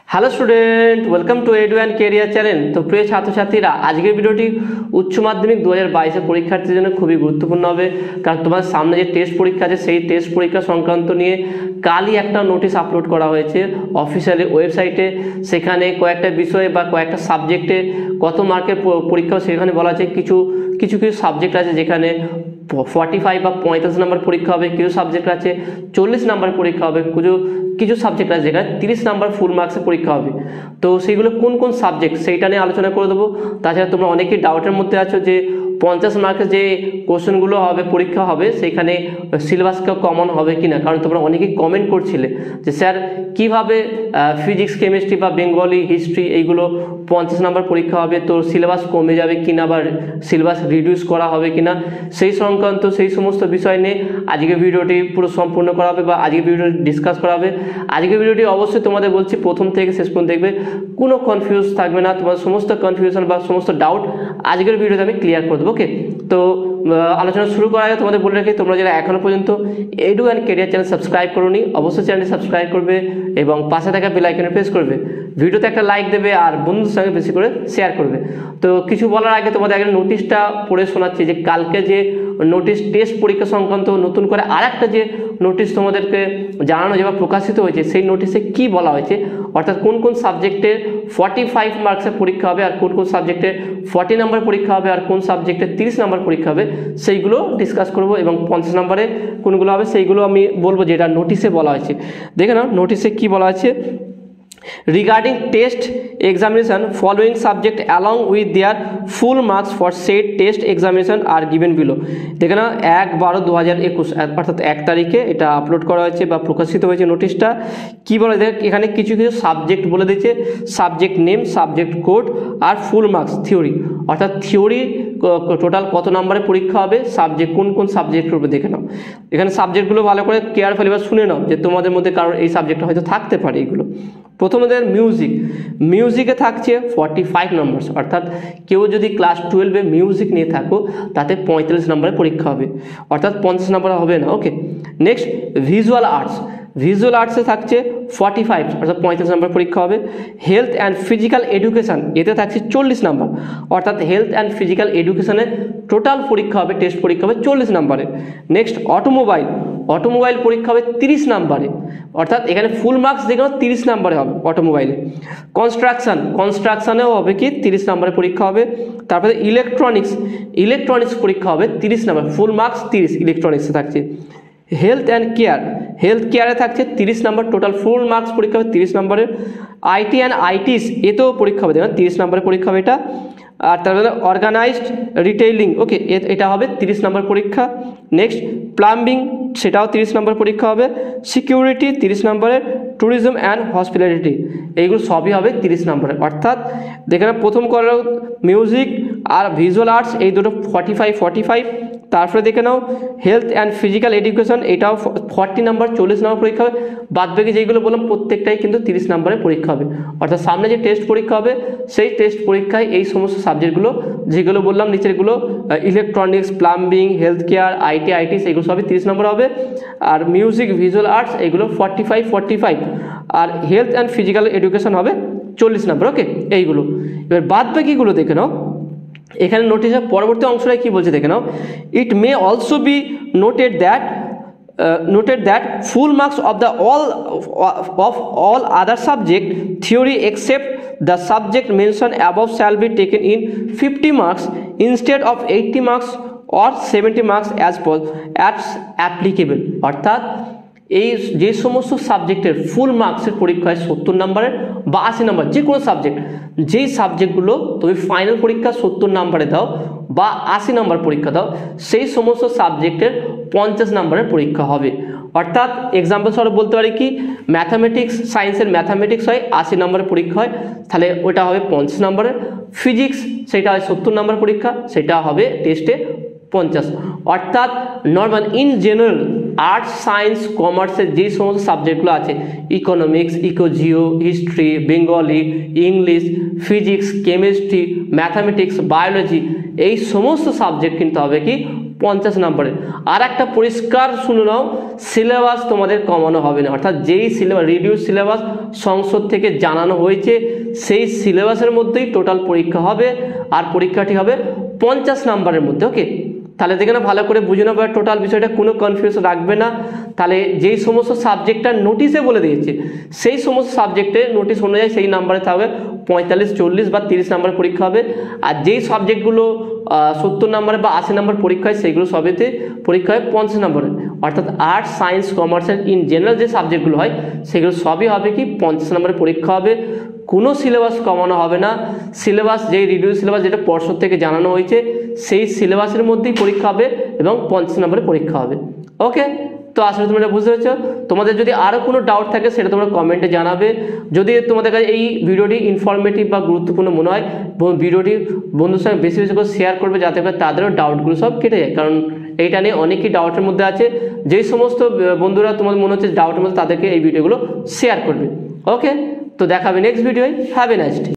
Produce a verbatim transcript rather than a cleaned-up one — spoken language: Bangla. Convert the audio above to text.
Hello student, welcome to Edu and Career channel. তো প্রিয় ছাত্রছাত্রীরা, আজকের ভিডিওটি উচ্চ মাধ্যমিক দু হাজার বাইশের পরীক্ষার্থীর জন্য খুবই গুরুত্বপূর্ণ হবে, কারণ তোমার সামনে যে টেস্ট পরীক্ষা আছে সেই টেস্ট পরীক্ষা সংক্রান্ত নিয়ে কালই একটা নোটিশ আপলোড করা হয়েছে অফিসিয়াল ওয়েবসাইটে। সেখানে কয়েকটা বিষয়ে বা কয়েকটা সাবজেক্টে কত মার্কের পরীক্ষা সেখানে বলা আছে। কিছু কিছু কিছু সাবজেক্ট আছে যেখানে ফর্টি ফাইভ বা পঁয়তাল্লিশ নাম্বার পরীক্ষা হবে, কিছু সাবজেক্ট আছে চল্লিশ নাম্বার পরীক্ষা হবে, কিছু কিছু সাবজেক্ট আছে যেখানে তিরিশ নাম্বার ফুল মার্কসের পরীক্ষা হবে। তো সেইগুলো কোন কোন সাবজেক্ট সেইটা নিয়ে আলোচনা করে দেবো। তাছাড়া তোমরা অনেকেই ডাউটের মধ্যে আছো যে পঞ্চাশ মার্কের যে কোশ্চেনগুলো হবে পরীক্ষা হবে সেইখানে সিলেবাসকে কমন হবে কি না, কারণ তোমরা অনেকেই কমেন্ট করছিলে যে স্যার কীভাবে ফিজিক্স কেমিস্ট্রি বা বেঙ্গলি হিস্ট্রি এইগুলো পঞ্চাশ নাম্বার পরীক্ষা হবে, তো সিলেবাস কমে যাবে কিনা বা সিলেবাস রিডিউস করা হবে কিনা, সেই সংক্রান্ত সেই সমস্ত বিষয় নিয়ে আজকে ভিডিওটি পুরো সম্পূর্ণ করা হবে বা আজকে ভিডিওটি ডিসকাস করা হবে। আজকের ভিডিওটি অবশ্যই তোমাদের বলছি প্রথম থেকে শেষ পর্যন্ত দেখবে, কোনো কনফিউজ থাকবে না, তোমার সমস্ত কনফিউশন বা সমস্ত ডাউট আজকের ভিডিওতে আমি ক্লিয়ার করে দেবো। ওকে, তো আলোচনা শুরু করার আগে তোমাদের বলে রাখি, তোমরা যারা এখনো পর্যন্ত Edu and Career channel subscribe করোনি অবশ্যই চ্যানেলটি সাবস্ক্রাইব করবে এবং পাশে থাকা বেল আইকনে প্রেস করবে, ভিডিওতে একটা লাইক দেবে আর বন্ধুদের সঙ্গে বেশি করে শেয়ার করবে। তো কিছু বলার আগে তোমাদের আগে নোটিশটা পড়ে শোনাচ্ছি যে কালকে যে নোটিশ টেস্ট পরীক্ষা সংক্রান্ত নতুন করে আর একটা যে নোটিশ তোমাদেরকে জানানো যে বা প্রকাশিত হয়েছে, সেই নোটিশে কি বলা হয়েছে, অর্থাৎ কোন কোন সাবজেক্টে ফর্টি ফাইভ মার্কসের পরীক্ষা হবে আর কোন কোন সাবজেক্টে ফর্টি নাম্বার পরীক্ষা হবে আর কোন সাবজেক্টে তিরিশ নাম্বার পরীক্ষা হবে সেইগুলো ডিসকাস করব এবং পঞ্চাশ নাম্বারে কোনগুলো হবে সেইগুলো আমি বলবো যেটা নোটিশে বলা হয়েছে। দেখে নাও নোটিশে কি বলা আছে। Regarding test examination, following subject along with their full marks for said test examination are given below. দেখে না এক বারো দু হাজার একুশ অর্থাৎ এক তারিখে এটা আপলোড করা হয়েছে বা প্রকাশিত হয়েছে নোটিশটা। কি বলে দেখ এখানে কিছু কিছু সাবজেক্ট বলে দিয়েছে, সাবজেক্ট নেম, সাবজেক্ট কোড আর ফুল মার্কস থিওরি, অর্থাৎ থিওরি টোটাল কত নম্বরে পরীক্ষা হবে, সাবজেক্ট কোন কোন সাবজেক্টের উপর দেখে নাও। এখানে সাবজেক্টগুলো ভালো করে কেয়ারফুলি বা শুনে নাও যে তোমাদের মধ্যে কারোর এই সাবজেক্টটা হয়তো থাকতে পারে। এইগুলো প্রথমদের মিউজিক, মিউজিকে থাকছে ফর্টি ফাইভ নম্বর, অর্থাৎ কেউ যদি ক্লাস টুয়েলভে মিউজিক নিয়ে থাকো তাতে পঁয়তাল্লিশ নম্বরে পরীক্ষা হবে, অর্থাৎ পঞ্চাশ নম্বর হবে না। Okay, next visual arts, visual আর্টসে থাকছে ফর্টি ফাইভ অর্থাৎ পঁয়ত্রিশ নম্বর পরীক্ষা হবে। হেলথ অ্যান্ড ফিজিক্যাল এডুকেশান এতে থাকছে চল্লিশ নম্বর, অর্থাৎ হেলথ অ্যান্ড ফিজিক্যাল এডুকেশানে টোটাল পরীক্ষা হবে টেস্ট পরীক্ষা হবে চল্লিশ নম্বরে। নেক্সট অটোমোবাইল, অটোমোবাইল পরীক্ষা হবে তিরিশ নম্বরে, অর্থাৎ এখানে ফুল মার্কস যেগুলো তিরিশ নম্বরে হবে অটোমোবাইলে। কনস্ট্রাকশান, কনস্ট্রাকশানেও হবে কি তিরিশ নম্বরে পরীক্ষা হবে। তারপরে ইলেকট্রনিক্স, ইলেকট্রনিক্স পরীক্ষা হবে তিরিশ নম্বর, ফুল মার্কস তিরিশ ইলেকট্রনিক্সে থাকছে। হেলথ অ্যান্ড কেয়ার, হেলথ কেয়ারে থাকছে তিরিশ নম্বর, টোটাল ফুল মার্কস পরীক্ষা হবে তিরিশ নম্বরে। আইটি অ্যান্ড আইটিস এতেও পরীক্ষা হবে দেখুন তিরিশ নম্বরের পরীক্ষা হবে এটা। আর তারপরে অর্গানাইজড রিটেইলিং, ওকে এটা হবে তিরিশ নম্বর পরীক্ষা। নেক্সট প্লাম্বিং সেটাও তিরিশ নম্বর পরীক্ষা হবে। সিকিউরিটি তিরিশ নম্বরের। ট্যুরিজম অ্যান্ড হসপিটালিটি এইগুলো সবই হবে তিরিশ নম্বরের, অর্থাৎ যেখানে প্রথম করো মিউজিক আর ভিজুয়াল আর্টস এই দুটো ফর্টি ফাইভ ফর্টি ফাইভ তারপরে দেখে নাও হেলথ অ্যান্ড ফিজিক্যাল এডুকেশন এটাও ফর্টি নাম্বার চল্লিশ নম্বর পরীক্ষা হবে। বাদবাকি যেগুলো বললাম প্রত্যেকটাই কিন্তু তিরিশ নম্বরের পরীক্ষা হবে, অর্থাৎ সামনে যে টেস্ট পরীক্ষা হবে সেই টেস্ট পরীক্ষায় এই সমস্ত সাবজেক্টগুলো যেগুলো বললাম নিচেরগুলো electronics, plumbing, health care, IT আইটিস এগুলো সবই তিরিশ নম্বর হবে। আর মিউজিক, ভিজুয়াল আর্টস এগুলো ফর্টি ফাইভ ফর্টি ফাইভ আর হেলথ অ্যান্ড ফিজিক্যাল এডুকেশন হবে চল্লিশ নম্বর। ওকে, এইগুলো এবার বাদবাকিগুলো দেখে নাও। এখানে নোটিশের পরবর্তী অংশটায় কি বলছে দেখে নাও। It may also be noted that noted that full marks of the all of all other subject theory except the subject mention above shall be taken in fifty marks instead of eighty marks or seventy marks as per as applicable, অর্থাৎ এই যে সমস্ত সাবজেক্টের ফুল মার্কসের পরীক্ষা হয় সত্তর নম্বরের বা আশি নম্বর যে কোনো সাবজেক্ট, যেই সাবজেক্টগুলো তুমি ফাইনাল পরীক্ষা সত্তর নম্বরে দাও বা আশি নম্বর পরীক্ষা দাও সেই সমস্ত সাবজেক্টের পঞ্চাশ নম্বরের পরীক্ষা হবে। অর্থাৎ এক্সাম্পল স্বরূপ বলতে পারি কি ম্যাথামেটিক্স, সায়েন্সের ম্যাথামেটিক্স হয় আশি নম্বরের পরীক্ষা হয়, তাহলে ওটা হবে পঞ্চাশ নম্বরের। ফিজিক্স সেটা হয় সত্তর নম্বর পরীক্ষা, সেটা হবে টেস্টে পঞ্চাশ। অর্থাৎ normal in general arts science কমার্সের যেই সমস্ত সাবজেক্টগুলো আছে, economics, eco geo, history, Bengali, English, physics, chemistry, mathematics, biology, এই সমস্ত সাবজেক্ট কিন্তু হবে কি পঞ্চাশ নম্বরের। আর একটা পরিষ্কার শুনে নাও, সিলেবাস তোমাদের কমানো হবে না, অর্থাৎ যেই সিলেবাস রিডিউস সিলেবাস সংসদ থেকে জানানো হয়েছে সেই সিলেবাসের মধ্যেই টোটাল পরীক্ষা হবে, আর পরীক্ষাটি হবে পঞ্চাশ নম্বরের মধ্যে। ওকে, তাহলে যেখানে ভালো করে বুঝে নেবো টোটাল বিষয়টা, কোনো কনফিউশন রাখবে না। তাহলে যেই সমস্ত সাবজেক্টটা নোটিশে বলে দিয়েছে সেই সমস্ত সাবজেক্টে নোটিশ অনুযায়ী সেই নাম্বারে থাকবে পঁয়তাল্লিশ, চল্লিশ বা তিরিশ নম্বরের পরীক্ষা হবে। আর যেই সাবজেক্টগুলো সত্তর নম্বরে বা আশি নম্বর পরীক্ষা হয় সেইগুলো সবেতে পরীক্ষা হয় পঞ্চাশ নম্বরের, অর্থাৎ আর্টস, সায়েন্স, কমার্সের ইন জেনারেল যে সাবজেক্টগুলো হয় সেগুলো সবই হবে কি পঞ্চাশ নম্বরের পরীক্ষা হবে। কোনো সিলেবাস কমানো হবে না, সিলেবাস যেই রিডিউস সিলেবাস যেটা পর্ষদ থেকে জানানো হয়েছে সেই সিলেবাসের মধ্যেই পরীক্ষা হবে এবং পঞ্চাশ নম্বরের পরীক্ষা হবে। ওকে, তো আসলে তোমরা বুঝতে পেরেছো। তোমাদের যদি আরও কোনো ডাউট থাকে সেটা তোমরা কমেন্টে জানাবে। যদি তোমাদের কাছে এই ভিডিওটি ইনফরমেটিভ বা গুরুত্বপূর্ণ মনে হয়, ভিডিওটি বন্ধুর সঙ্গে বেশি বেশি করে শেয়ার করবে যাতে করে তাদেরও ডাউটগুলো সব কেটে যায়, কারণ এইটা নিয়ে অনেকেই ডাউটের মধ্যে আছে। যেই সমস্ত বন্ধুরা তোমাদের মনে হচ্ছে ডাউটের মধ্যে তাদেরকে এই ভিডিওগুলো শেয়ার করবে। ওকে, তো দেখাবে নেক্সট ভিডিওয়। Have a nice day.